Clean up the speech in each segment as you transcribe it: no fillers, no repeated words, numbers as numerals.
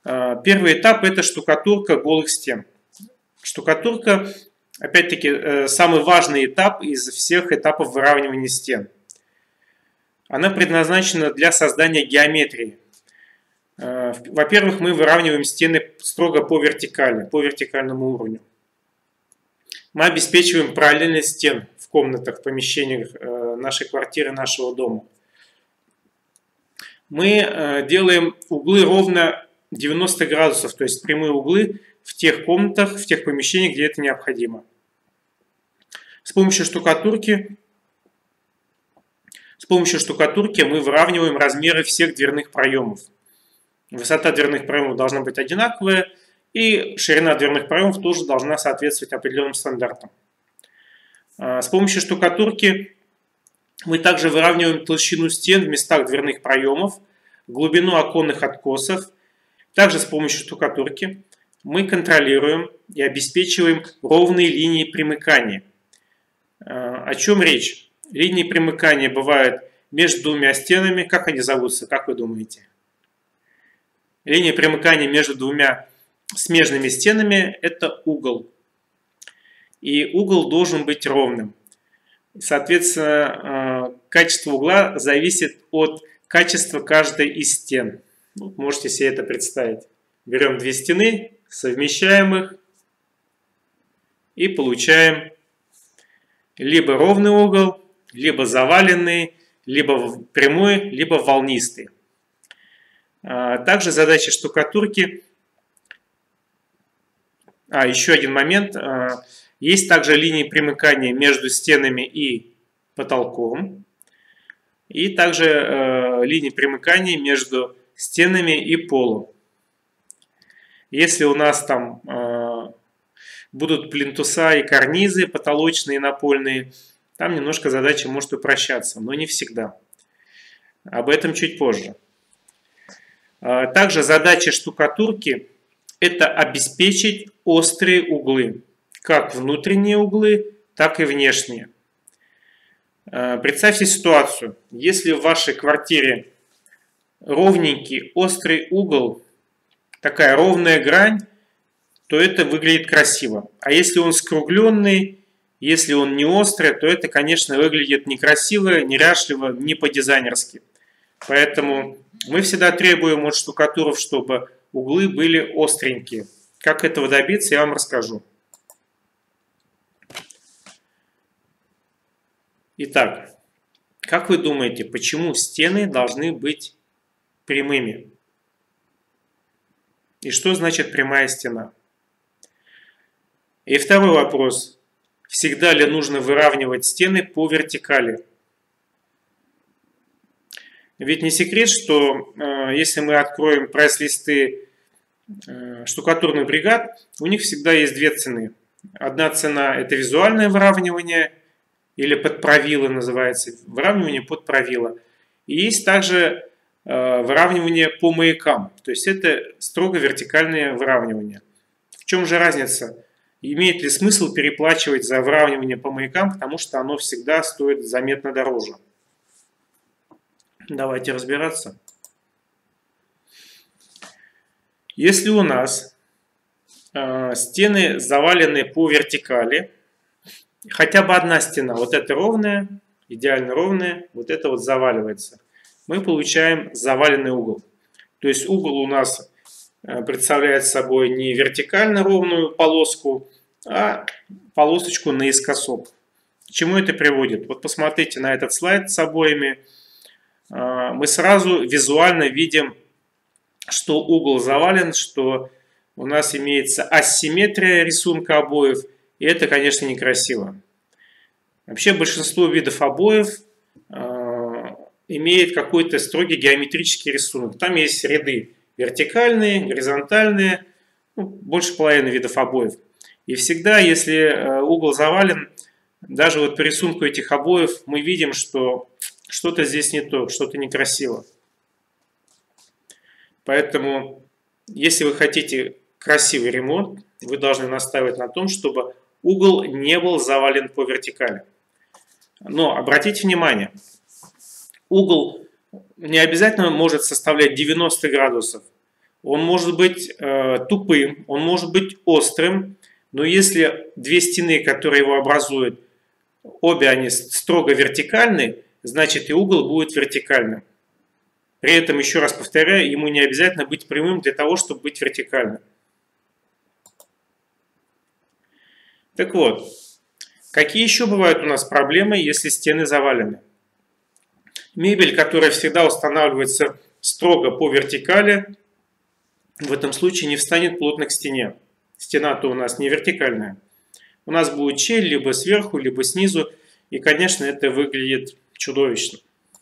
Первый этап – это штукатурка голых стен. Штукатурка, опять-таки, самый важный этап из всех этапов выравнивания стен. Она предназначена для создания геометрии. Во-первых, мы выравниваем стены строго по вертикали, по вертикальному уровню. Мы обеспечиваем параллельность стен в комнатах, в помещениях нашей квартиры, нашего дома. Мы делаем углы ровно 90 градусов, то есть прямые углы в тех комнатах, в тех помещениях, где это необходимо. С помощью штукатурки мы выравниваем размеры всех дверных проемов. Высота дверных проемов должна быть одинаковая, и ширина дверных проемов тоже должна соответствовать определенным стандартам. С помощью штукатурки мы также выравниваем толщину стен в местах дверных проемов, глубину оконных откосов. Также с помощью штукатурки мы контролируем и обеспечиваем ровные линии примыкания. О чем речь? Линии примыкания бывают между двумя стенами. Как они зовутся, как вы думаете? Линия примыкания между двумя смежными стенами – это угол. И угол должен быть ровным. Соответственно, качество угла зависит от качества каждой из стен. Можете себе это представить. Берем две стены, совмещаем их и получаем либо ровный угол, либо заваленный, либо прямой, либо волнистый. Также задача штукатурки. Еще один момент. Есть также линии примыкания между стенами и потолком. И также линии примыкания между стенами и полом. Если у нас там будут плинтуса и карнизы, потолочные и напольные, там немножко задача может упрощаться, но не всегда. Об этом чуть позже. Также задача штукатурки – это обеспечить острые углы, как внутренние углы, так и внешние. Представьте ситуацию, если в вашей квартире ровненький острый угол, такая ровная грань, то это выглядит красиво. А если он скругленный, если он не острый, то это, конечно, выглядит некрасиво, неряшливо, не по-дизайнерски. Поэтому мы всегда требуем от штукатуров, чтобы углы были остренькие. Как этого добиться, я вам расскажу. Итак, как вы думаете, почему стены должны быть прямыми? И что значит прямая стена? И второй вопрос. Всегда ли нужно выравнивать стены по вертикали? Ведь не секрет, что если мы откроем прайс-листы штукатурных бригад, у них всегда есть две цены. Одна цена – это визуальное выравнивание, или под правило называется, выравнивание под правило. И есть также выравнивание по маякам, то есть это строго вертикальное выравнивание. В чем же разница? Имеет ли смысл переплачивать за выравнивание по маякам, потому что оно всегда стоит заметно дороже? Давайте разбираться. Если у нас стены завалены по вертикали, хотя бы одна стена, вот эта ровная, идеально ровная, вот это вот заваливается, мы получаем заваленный угол. То есть угол у нас представляет собой не вертикально ровную полоску, а полосочку наискосок. К чему это приводит? Вот посмотрите на этот слайд с обоями. Мы сразу визуально видим, что угол завален, что у нас имеется асимметрия рисунка обоев. И это, конечно, некрасиво. Вообще большинство видов обоев имеет какой-то строгий геометрический рисунок. Там есть ряды вертикальные, горизонтальные, больше половины видов обоев. И всегда, если угол завален, даже вот по рисунку этих обоев мы видим, что что-то здесь не то, что-то некрасиво. Поэтому, если вы хотите красивый ремонт, вы должны настаивать на том, чтобы угол не был завален по вертикали. Но обратите внимание, угол не обязательно может составлять 90 градусов. он может быть тупым, он может быть острым, но если две стены, которые его образуют, обе они строго вертикальны, значит и угол будет вертикальным. При этом, еще раз повторяю, ему не обязательно быть прямым для того, чтобы быть вертикальным. Так вот, какие еще бывают у нас проблемы, если стены завалены? Мебель, которая всегда устанавливается строго по вертикали, в этом случае не встанет плотно к стене. Стена-то у нас не вертикальная. У нас будет щель либо сверху, либо снизу, и, конечно, это выглядит чудовищно.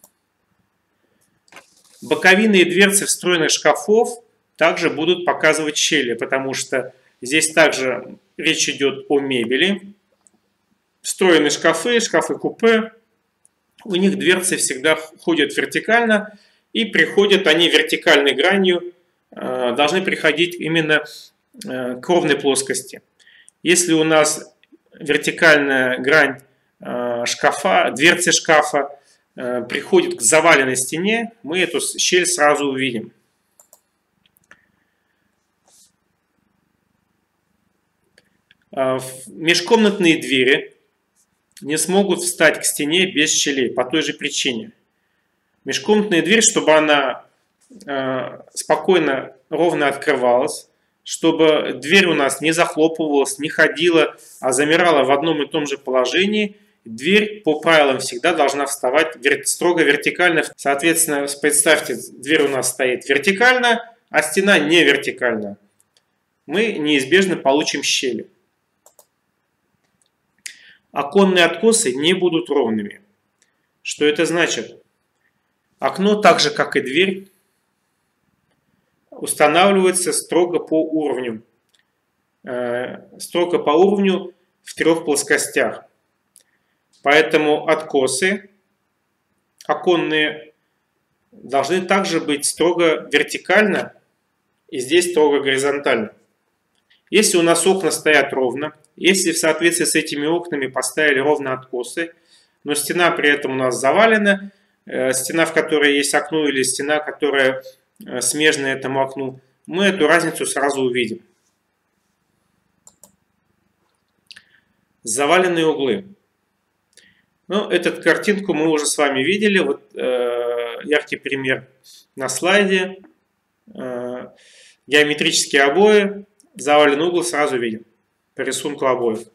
Боковины и дверцы встроенных шкафов также будут показывать щели, потому что здесь также речь идет о мебели. Встроенные шкафы, шкафы-купе, у них дверцы всегда ходят вертикально, и приходят они вертикальной гранью, должны приходить именно к ровной плоскости. Если у нас вертикальная грань шкафа, дверцы шкафа приходит к заваленной стене, мы эту щель сразу увидим. Межкомнатные двери не смогут встать к стене без щелей по той же причине. Межкомнатная дверь, чтобы она спокойно, ровно открывалась, чтобы дверь у нас не захлопывалась, не ходила, а замирала в одном и том же положении, дверь по правилам всегда должна вставать строго вертикально. Соответственно, представьте, дверь у нас стоит вертикально, а стена не вертикально. Мы неизбежно получим щели. Оконные откосы не будут ровными. Что это значит? Окно, так же как и дверь, устанавливается строго по уровню. Строго по уровню в трех плоскостях. Поэтому откосы оконные должны также быть строго вертикально и здесь строго горизонтально. Если у нас окна стоят ровно, если в соответствии с этими окнами поставили ровно откосы, но стена при этом у нас завалена, стена, в которой есть окно, или стена, которая смежная этому окну, мы эту разницу сразу увидим. Заваленные углы. Ну, эту картинку мы уже с вами видели. Вот яркий пример на слайде. Геометрические обои. Заваленный угол сразу видим по рисунку обоев.